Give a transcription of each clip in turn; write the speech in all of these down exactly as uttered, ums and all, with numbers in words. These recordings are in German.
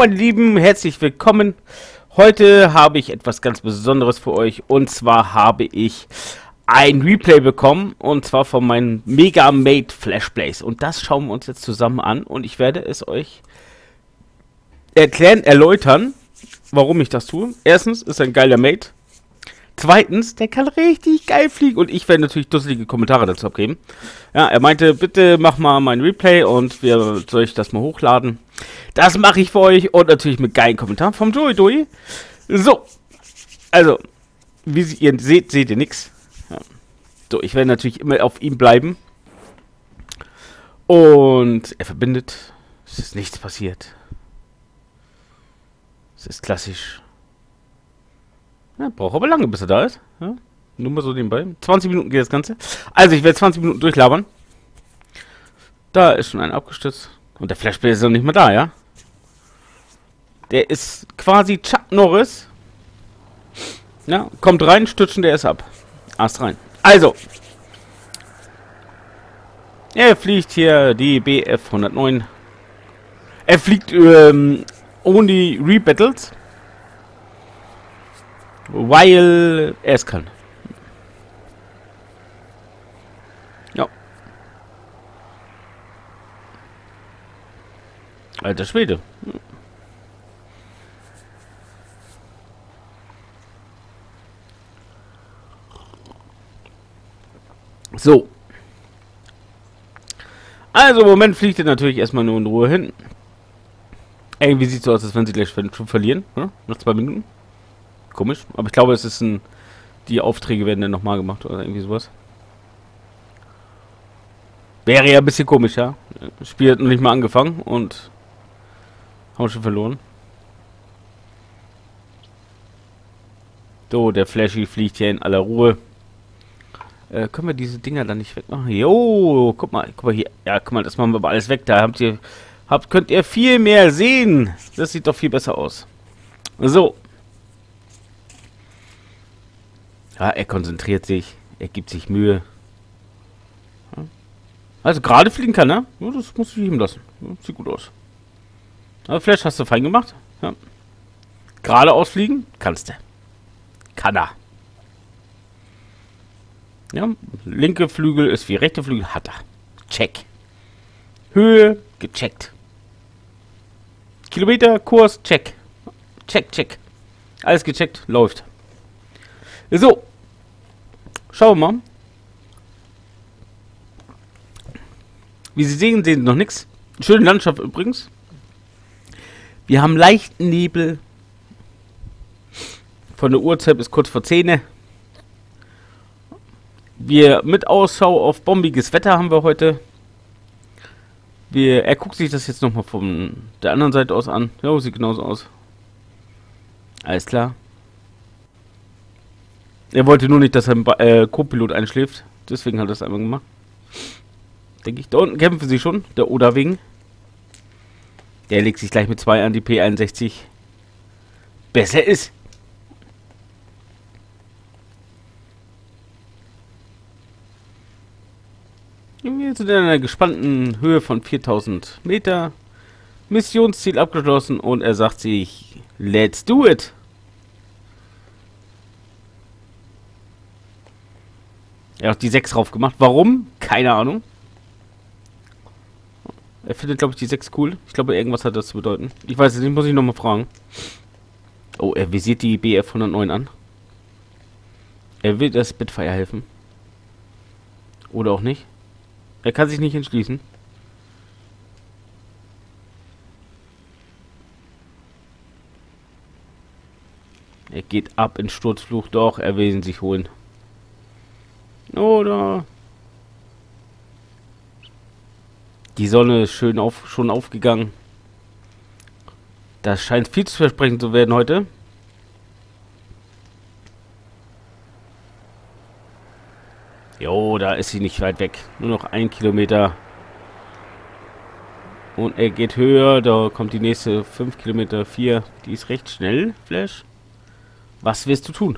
meine Lieben, herzlich willkommen. Heute habe ich etwas ganz Besonderes für euch. Und zwar habe ich ein Replay bekommen. Und zwar von meinem Mega Mate Flash Blaze. Und das schauen wir uns jetzt zusammen an. Und ich werde es euch erklären, erläutern, warum ich das tue. Erstens ist er ein geiler Mate. Zweitens, der kann richtig geil fliegen. Und ich werde natürlich dusselige Kommentare dazu abgeben. Ja, er meinte, bitte mach mal mein Replay und wir soll ich das mal hochladen. Das mache ich für euch und natürlich mit geilen Kommentaren vom Joey Doi. So, also, wie ihr seht, seht ihr nichts. Ja. So, ich werde natürlich immer auf ihm bleiben. Und er verbindet. Es ist nichts passiert. Es ist klassisch. Ja, braucht aber lange, bis er da ist. Ja, nur mal so nebenbei. zwanzig Minuten geht das Ganze. Also, ich werde zwanzig Minuten durchlabern. Da ist schon ein abgestürzt. Und der Flashball ist noch nicht mal da, ja? Der ist quasi Chuck Norris. Ja, kommt rein, stützen, der ist ab. Ast rein. Also. Er fliegt hier die B F hundertneun. Er fliegt ähm, ohne Rebattles. Weil er es kann. Ja. Alter Schwede. So. Also im Moment fliegt er natürlich erstmal nur in Ruhe hin. Irgendwie sieht es so aus, als wenn sie gleich schon verlieren. Ja? Nach zwei Minuten. Komisch. Aber ich glaube, es ist ein... Die Aufträge werden dann nochmal gemacht oder irgendwie sowas. Wäre ja ein bisschen komisch, ja. Das Spiel hat noch nicht mal angefangen und... Haben wir schon verloren. So, der Flashy fliegt hier in aller Ruhe. Äh, können wir diese Dinger dann nicht wegmachen? Jo, guck mal, guck mal hier. Ja, guck mal, das machen wir aber alles weg. Da habt ihr... Habt, könnt ihr viel mehr sehen. Das sieht doch viel besser aus. So. Ja, er konzentriert sich. Er gibt sich Mühe. Ja. Also gerade fliegen kann er. Ja, das muss ich ihm lassen. Ja, sieht gut aus. Aber Flash hast du fein gemacht. Ja. Geradeaus fliegen kannst du. Kann er. Ja, linke Flügel ist wie rechte Flügel. Hat er. Check. Höhe gecheckt. Kilometer, Kurs, check. Check, check. Alles gecheckt, läuft. So. Schauen wir mal. Wie Sie sehen, sehen Sie noch nichts. Schöne Landschaft übrigens. Wir haben leichten Nebel. Von der Uhrzeit bis kurz vor zehn. Wir mit Ausschau auf bombiges Wetter haben wir heute. Wir, er guckt sich das jetzt nochmal von der anderen Seite aus an. Ja, sieht genauso aus. Alles klar. Er wollte nur nicht, dass ein äh, Co-Pilot einschläft. Deswegen hat er es einmal gemacht. Denke ich. Da unten kämpfen sie schon. Der Oda Wing. Der legt sich gleich mit zwei an, die P einundsechzig. Besser ist. Wir sind in einer gespannten Höhe von viertausend Meter. Missionsziel abgeschlossen und er sagt sich, let's do it. Er hat die sechs drauf gemacht. Warum? Keine Ahnung. Er findet, glaube ich, die sechs cool. Ich glaube, irgendwas hat das zu bedeuten. Ich weiß es nicht, muss ich nochmal fragen. Oh, er visiert die B F hundertneun an. Er will das Spitfire helfen. Oder auch nicht. Er kann sich nicht entschließen. Er geht ab in Sturzfluch. Doch, er will ihn sich holen. Oder... Die Sonne ist schön auf, schon aufgegangen. Das scheint viel zu versprechend zu werden heute. Jo, da ist sie nicht weit weg. Nur noch ein Kilometer. Und er geht höher. Da kommt die nächste fünf Kilometer, vier. Die ist recht schnell, Flash. Was willst du tun?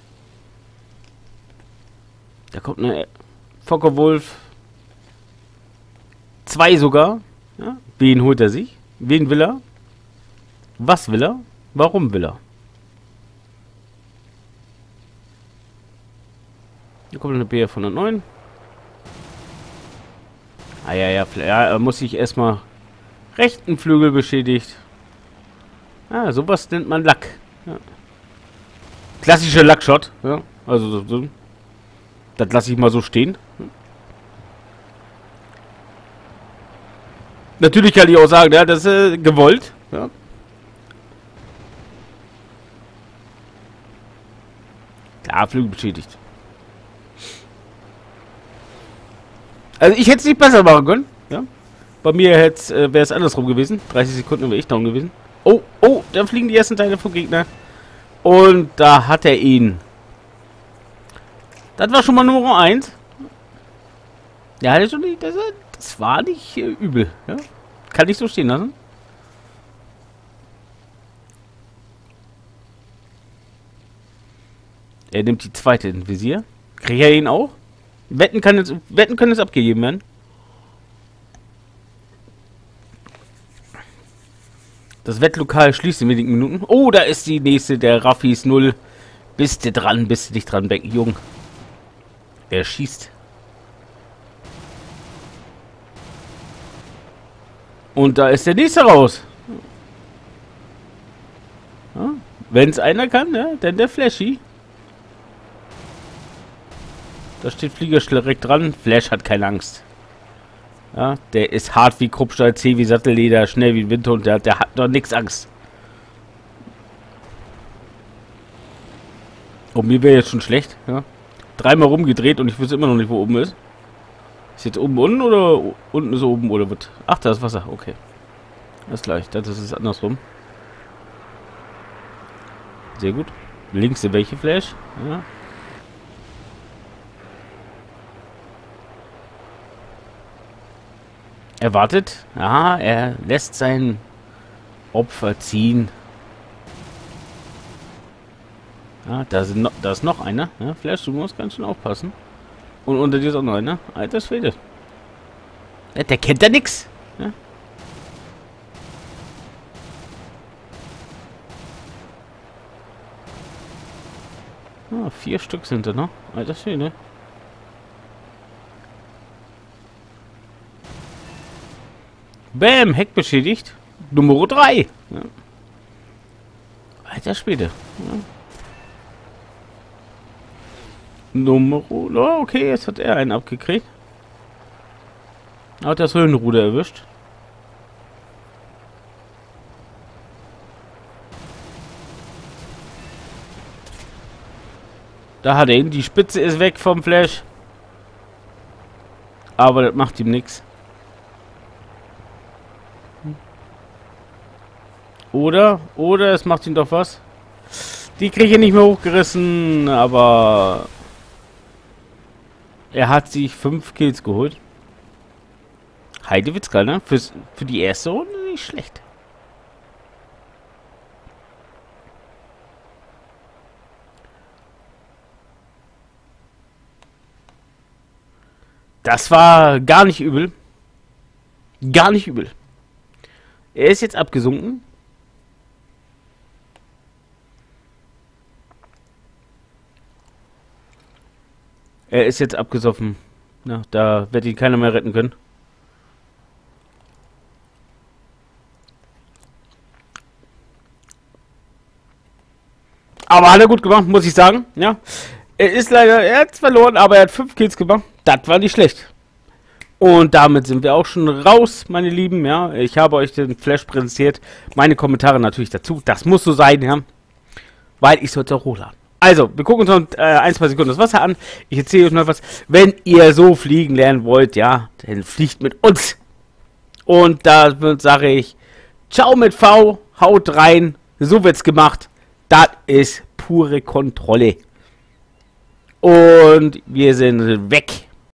Da kommt eine Focke-Wulf. Zwei sogar. Ja. Wen holt er sich? Wen will er? Was will er? Warum will er? Hier kommt eine B F hundertneun. Ah ja, ja, ja, er muss sich erstmal rechten Flügel beschädigt. Ah, sowas nennt man Lack. Ja. Klassischer Lackshot. Ja, also so, so. Das lasse ich mal so stehen. Natürlich kann ich auch sagen, ja, das ist äh, gewollt. Ja. Klar, Flügel beschädigt. Also ich hätte es nicht besser machen können. Ja. Bei mir äh, wäre es andersrum gewesen. dreißig Sekunden wäre ich down gewesen. Oh, oh, da fliegen die ersten Teile vom Gegner. Und da hat er ihn. Das war schon mal Nummer eins. Ja, das, das, das war nicht äh, übel. Ja. Kann ich so stehen lassen. Er nimmt die zweite in Visier. Kriegt er ihn auch? Wetten, kann jetzt, Wetten können jetzt abgegeben werden. Das Wettlokal schließt in wenigen Minuten. Oh, da ist die nächste, der Raffis null. Bist du dran, bist du nicht dran, Becken, Jung. Er schießt. Und da ist der nächste raus. Ja, wenn es einer kann, ja, dann der Flashy. Da steht Flieger direkt dran. Flash hat keine Angst. Ja, der ist hart wie Kruppstahl, zäh wie Sattelleder, schnell wie ein Windhund. Der, der hat doch nichts Angst. Oh, mir wäre jetzt schon schlecht. Ja. Dreimal rumgedreht und ich wüsste immer noch nicht, wo oben ist. Ist jetzt oben unten oder unten ist oben oder wird? Ach, da ist Wasser. Okay. Das ist gleich. Das ist andersrum. Sehr gut. Links sind welche Flash? Ja. Er wartet. Aha, er lässt sein Opfer ziehen. Ja, da, sind no, da ist noch einer. Ja, Flash, du musst ganz schön aufpassen. Und unter dir ist auch noch einer. Alter Schwede. Ja, der kennt ja nix. Ja. Ah, vier Stück sind da noch. Alter Schwede. Bäm, Heck beschädigt. Nummer drei. Ja. Alter Schwede. Ja. Nummer... Oh, okay, jetzt hat er einen abgekriegt. Hat das Höhenruder erwischt. Da hat er ihn. Die Spitze ist weg vom Flash. Aber das macht ihm nichts. Oder, oder es macht ihn doch was. Die kriege ich nicht mehr hochgerissen, aber er hat sich fünf Kills geholt. Heidewitzka, ne? Fürs, für die erste Runde nicht schlecht. Das war gar nicht übel. Gar nicht übel. Er ist jetzt abgesunken. Er ist jetzt abgesoffen. Na, da wird ihn keiner mehr retten können. Aber hat er gut gemacht, muss ich sagen. Ja, er ist leider, er hat verloren, aber er hat fünf Kills gemacht. Das war nicht schlecht. Und damit sind wir auch schon raus, meine Lieben. Ja, ich habe euch den Flash präsentiert. Meine Kommentare natürlich dazu. Das muss so sein, ja, weil ich sollte auch hochladen. Also, wir gucken uns noch äh, ein, zwei Sekunden das Wasser an. Ich erzähle euch noch was. Wenn ihr so fliegen lernen wollt, ja, dann fliegt mit uns. Und da sage ich, ciao mit V, haut rein. So wird's gemacht. Das ist pure Kontrolle. Und wir sind weg.